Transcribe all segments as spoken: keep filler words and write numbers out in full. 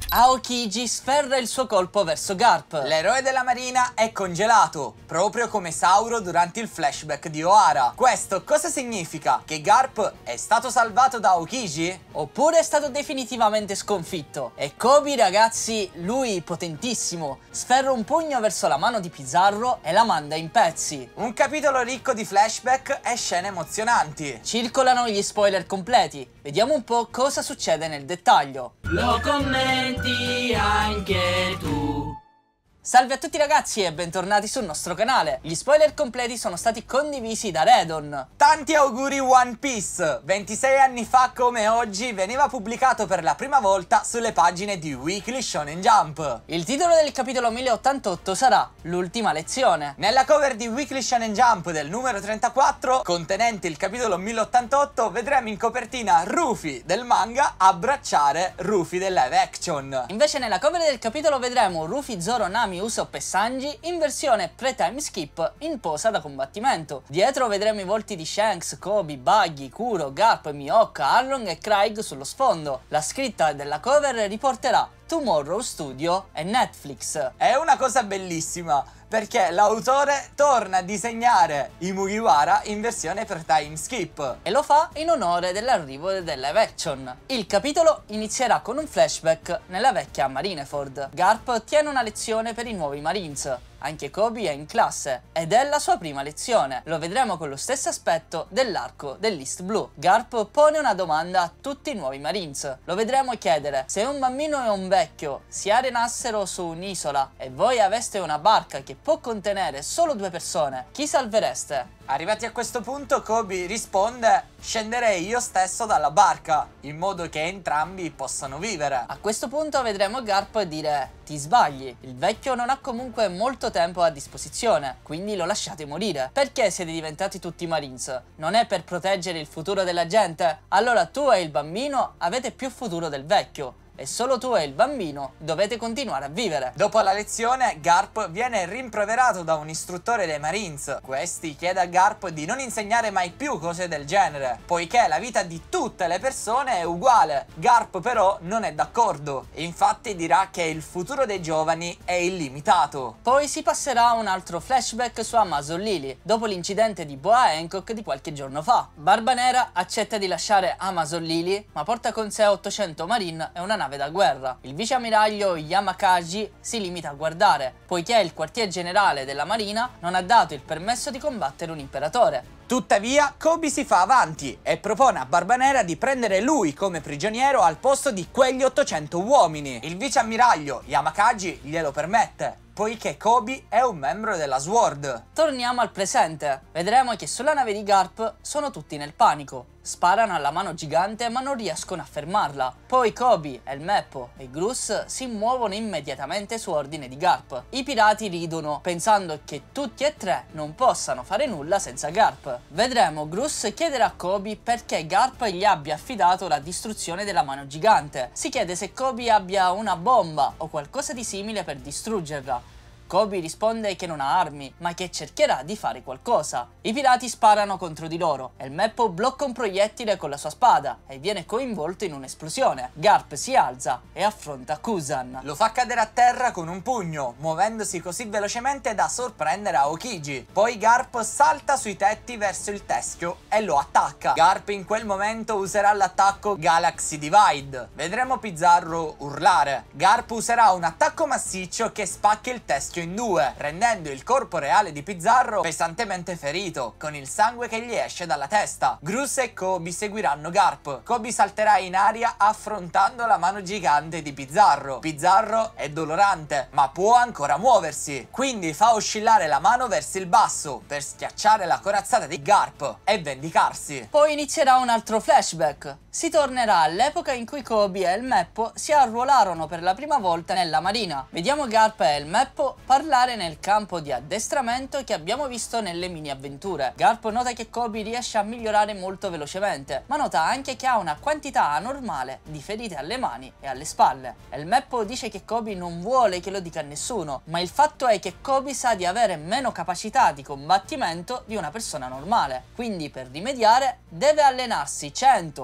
Aokiji sferra il suo colpo verso Garp. L'eroe della marina è congelato, proprio come Sauro durante il flashback di Ohara. Questo cosa significa? Che Garp è stato salvato da Aokiji? Oppure è stato definitivamente sconfitto? E Koby, ragazzi, lui potentissimo, sferra un pugno verso la mano di Pizarro e la manda in pezzi. Un capitolo ricco di flashback e scene emozionanti. Circolano gli spoiler completi, vediamo un po' cosa succede nel dettaglio. Lo commenti anche tu. Salve a tutti ragazzi e bentornati sul nostro canale. Gli spoiler completi sono stati condivisi da Redon. Tanti auguri One Piece! ventisei anni fa come oggi veniva pubblicato per la prima volta sulle pagine di Weekly Shonen Jump. Il titolo del capitolo mille ottantotto sarà L'ultima lezione. Nella cover di Weekly Shonen Jump del numero trentaquattro, contenente il capitolo mille ottantotto, vedremo in copertina Rufy del manga abbracciare Rufy del live action. Invece nella cover del capitolo vedremo Rufy, Zoro, Nami, Usopp e Sanji in versione pre-time skip in posa da combattimento. Dietro vedremo i volti di Shanks, Koby, Buggy, Kuro, Garp, Mihawk, Arlong e Craig sullo sfondo. La scritta della cover riporterà Tomorrow Studio e Netflix. È una cosa bellissima, perché l'autore torna a disegnare i Mugiwara in versione per time skip. E lo fa in onore dell'arrivo del live action. Il capitolo inizierà con un flashback nella vecchia Marineford. Garp tiene una lezione per i nuovi Marines. Anche Koby è in classe ed è la sua prima lezione. Lo vedremo con lo stesso aspetto dell'arco dell'East Blue. Garp pone una domanda a tutti i nuovi Marines. Lo vedremo chiedere: se un bambino e un vecchio si arenassero su un'isola e voi aveste una barca che può contenere solo due persone, chi salvereste? Arrivati a questo punto Koby risponde: scenderei io stesso dalla barca, in modo che entrambi possano vivere. A questo punto vedremo Garp dire: ti sbagli, il vecchio non ha comunque molto tempo a disposizione, quindi lo lasciate morire. Perché siete diventati tutti Marines? Non è per proteggere il futuro della gente? Allora tu e il bambino avete più futuro del vecchio. E solo tu e il bambino dovete continuare a vivere. Dopo la lezione, Garp viene rimproverato da un istruttore dei Marines. Questi chiede a Garp di non insegnare mai più cose del genere, poiché la vita di tutte le persone è uguale. Garp però non è d'accordo. Infatti dirà che il futuro dei giovani è illimitato. Poi si passerà a un altro flashback su Amazon Lily, dopo l'incidente di Boa Hancock di qualche giorno fa. Barbanera accetta di lasciare Amazon Lily, ma porta con sé ottocento Marine e una nave da guerra. Il viceammiraglio Yamakaji si limita a guardare, poiché il quartier generale della marina non ha dato il permesso di combattere un imperatore. Tuttavia, Koby si fa avanti e propone a Barbanera di prendere lui come prigioniero al posto di quegli ottocento uomini. Il viceammiraglio Yamakaji glielo permette, poiché Koby è un membro della SWORD. Torniamo al presente. Vedremo che sulla nave di Garp sono tutti nel panico. Sparano alla mano gigante ma non riescono a fermarla. Poi Koby, El Meppo e Grus si muovono immediatamente su ordine di Garp. I pirati ridono pensando che tutti e tre non possano fare nulla senza Garp. Vedremo Grus chiedere a Koby perché Garp gli abbia affidato la distruzione della mano gigante. Si chiede se Koby abbia una bomba o qualcosa di simile per distruggerla. Koby risponde che non ha armi, ma che cercherà di fare qualcosa. I pirati sparano contro di loro. El Meppo blocca un proiettile con la sua spada e viene coinvolto in un'esplosione. Garp si alza e affronta Kusan. Lo fa cadere a terra con un pugno, muovendosi così velocemente da sorprendere Aokiji. Poi Garp salta sui tetti verso il teschio e lo attacca. Garp in quel momento userà l'attacco Galaxy Divide. Vedremo Pizarro urlare. Garp userà un attacco massiccio che spacca il teschio in due, rendendo il corpo reale di Pizarro pesantemente ferito, con il sangue che gli esce dalla testa. Grus e Koby seguiranno Garp. Koby salterà in aria affrontando la mano gigante di Pizarro. Pizarro è dolorante, ma può ancora muoversi, quindi fa oscillare la mano verso il basso per schiacciare la corazzata di Garp e vendicarsi. Poi inizierà un altro flashback. Si tornerà all'epoca in cui Koby e El Meppo si arruolarono per la prima volta nella marina. Vediamo Garp e El Meppo parlare nel campo di addestramento che abbiamo visto nelle mini avventure. Garp nota che Koby riesce a migliorare molto velocemente, ma nota anche che ha una quantità anormale di ferite alle mani e alle spalle. El Meppo dice che Koby non vuole che lo dica a nessuno, ma il fatto è che Koby sa di avere meno capacità di combattimento di una persona normale, quindi per rimediare deve allenarsi cento o duecento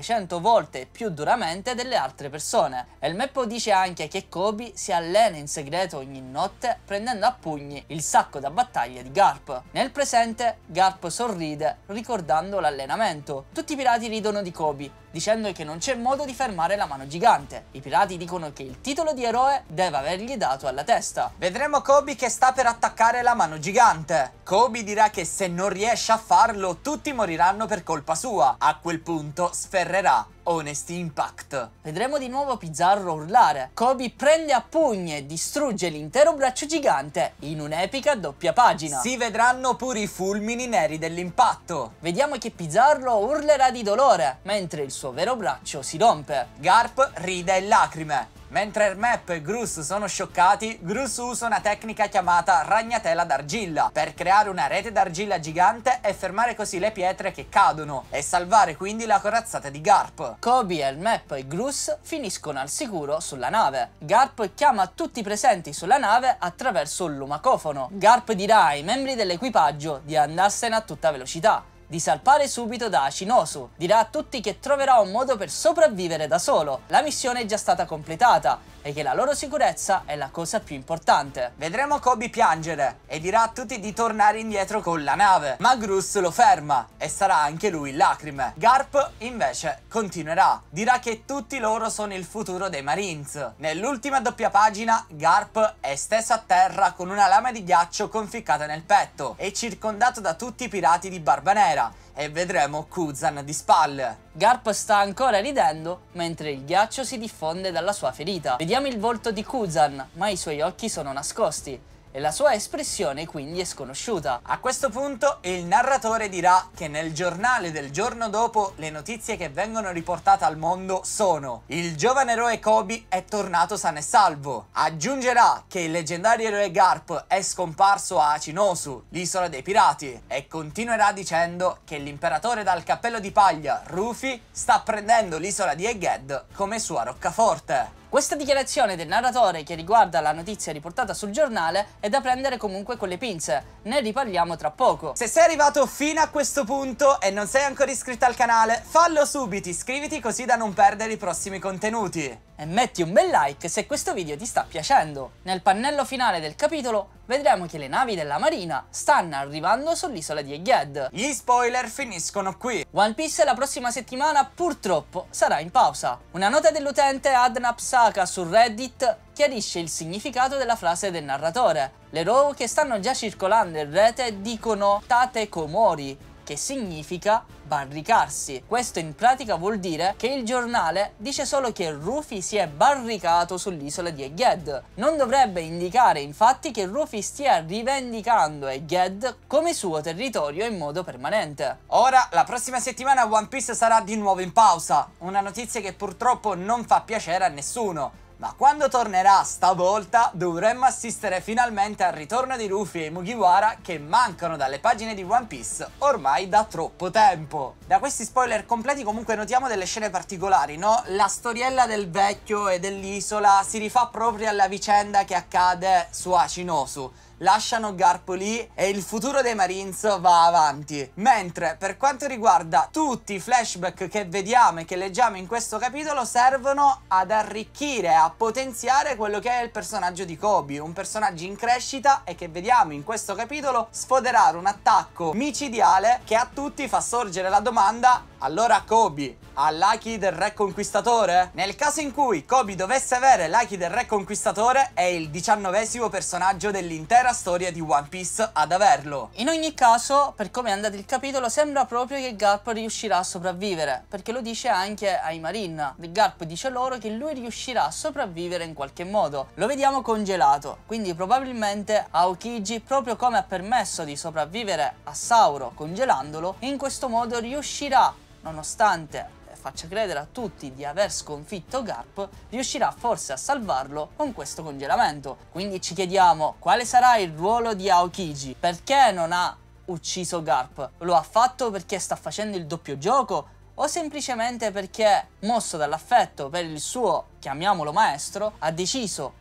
trecento volte più duramente delle altre persone. E il Meppo dice anche che Kobe si allena in segreto ogni notte prendendo a pugni il sacco da battaglia di Garp. Nel presente Garp sorride ricordando l'allenamento. Tutti i pirati ridono di Kobe, dicendo che non c'è modo di fermare la mano gigante. I pirati dicono che il titolo di eroe deve avergli dato alla testa. Vedremo Kobe che sta per attaccare la mano gigante. Kobe dirà che se non riesce a farlo tutti moriranno per colpa sua. A quel punto sferrerà Honesty Impact. Vedremo di nuovo Pizarro urlare. Kobe prende a pugni e distrugge l'intero braccio gigante in un'epica doppia pagina. Si vedranno pure i fulmini neri dell'impatto. Vediamo che Pizarro urlerà di dolore mentre il suo vero braccio si rompe. Garp ride e lacrime. Mentre Ermep e Grus sono scioccati, Grus usa una tecnica chiamata ragnatela d'argilla per creare una rete d'argilla gigante e fermare così le pietre che cadono e salvare quindi la corazzata di Garp. Kobe, Ermep e Grus finiscono al sicuro sulla nave. Garp chiama tutti i presenti sulla nave attraverso un lumacofono. Garp dirà ai membri dell'equipaggio di andarsene a tutta velocità, di salpare subito da Hachinosu. Dirà a tutti che troverà un modo per sopravvivere da solo. La missione è già stata completata e che la loro sicurezza è la cosa più importante. Vedremo Kobe piangere e dirà a tutti di tornare indietro con la nave, ma Grus lo ferma e sarà anche lui in lacrime. Garp invece continuerà, dirà che tutti loro sono il futuro dei Marines. Nell'ultima doppia pagina Garp è steso a terra con una lama di ghiaccio conficcata nel petto e circondato da tutti i pirati di Barba Nera. E vedremo Kuzan di spalle. Garp sta ancora ridendo mentre il ghiaccio si diffonde dalla sua ferita. Vediamo il volto di Kuzan, ma i suoi occhi sono nascosti e la sua espressione quindi è sconosciuta. A questo punto il narratore dirà che nel giornale del giorno dopo le notizie che vengono riportate al mondo sono: il giovane eroe Kobe è tornato sano e salvo. Aggiungerà che il leggendario eroe Garp è scomparso a Hachinosu, l'isola dei pirati, e continuerà dicendo che l'imperatore dal cappello di paglia, Rufy, sta prendendo l'isola di Egghead come sua roccaforte. Questa dichiarazione del narratore che riguarda la notizia riportata sul giornale è da prendere comunque con le pinze, ne riparliamo tra poco. Se sei arrivato fino a questo punto e non sei ancora iscritto al canale, fallo subito, iscriviti così da non perdere i prossimi contenuti. E metti un bel like se questo video ti sta piacendo. Nel pannello finale del capitolo vedremo che le navi della marina stanno arrivando sull'isola di Egghead. Gli spoiler finiscono qui. One Piece la prossima settimana purtroppo sarà in pausa. Una nota dell'utente Adnap Saka su Reddit chiarisce il significato della frase del narratore. Le row che stanno già circolando in rete dicono Tatekomori, che significa barricarsi. Questo in pratica vuol dire che il giornale dice solo che Rufy si è barricato sull'isola di Egghead. Non dovrebbe indicare infatti che Rufy stia rivendicando Egghead come suo territorio in modo permanente. Ora, la prossima settimana One Piece sarà di nuovo in pausa, una notizia che purtroppo non fa piacere a nessuno. Ma quando tornerà stavolta dovremmo assistere finalmente al ritorno di Rufy e Mugiwara che mancano dalle pagine di One Piece ormai da troppo tempo. Da questi spoiler completi comunque notiamo delle scene particolari, no? La storiella del vecchio e dell'isola si rifà proprio alla vicenda che accade su Hachinosu. Lasciano Garp lì e il futuro dei Marines va avanti. Mentre per quanto riguarda tutti i flashback che vediamo e che leggiamo in questo capitolo servono ad arricchire, a potenziare quello che è il personaggio di Kobe, un personaggio in crescita e che vediamo in questo capitolo sfoderare un attacco micidiale che a tutti fa sorgere la domanda: allora Kobe ha l'Haki del Re Conquistatore? Nel caso in cui Kobe dovesse avere l'Haki del Re Conquistatore è il diciannovesimo personaggio dell'intera storia di One Piece ad averlo. In ogni caso, per come è andato il capitolo, sembra proprio che Garp riuscirà a sopravvivere, perché lo dice anche ai Marine. Garp dice loro che lui riuscirà a sopravvivere in qualche modo. Lo vediamo congelato, quindi probabilmente Aokiji, proprio come ha permesso di sopravvivere a Sauro congelandolo, in questo modo riuscirà, nonostante faccia credere a tutti di aver sconfitto Garp, riuscirà forse a salvarlo con questo congelamento. Quindi ci chiediamo quale sarà il ruolo di Aokiji. Perché non ha ucciso Garp? Lo ha fatto perché sta facendo il doppio gioco? O semplicemente perché, mosso dall'affetto per il suo, chiamiamolo maestro, ha deciso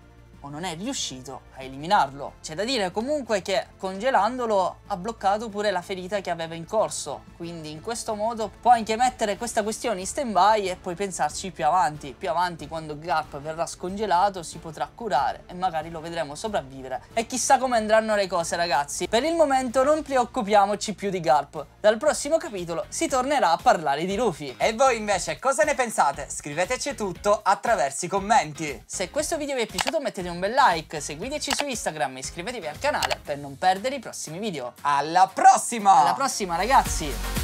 o non è riuscito a eliminarlo. C'è da dire comunque che congelandolo ha bloccato pure la ferita che aveva in corso, quindi in questo modo può anche mettere questa questione in stand by e poi pensarci più avanti. Più avanti, quando Garp verrà scongelato, si potrà curare e magari lo vedremo sopravvivere. E chissà come andranno le cose, ragazzi. Per il momento non preoccupiamoci più di Garp. Dal prossimo capitolo si tornerà a parlare di Luffy. E voi invece cosa ne pensate? Scriveteci tutto attraverso i commenti. Se questo video vi è piaciuto mettete un bel like, seguiteci su Instagram e iscrivetevi al canale per non perdere i prossimi video. Alla prossima! Alla prossima, ragazzi!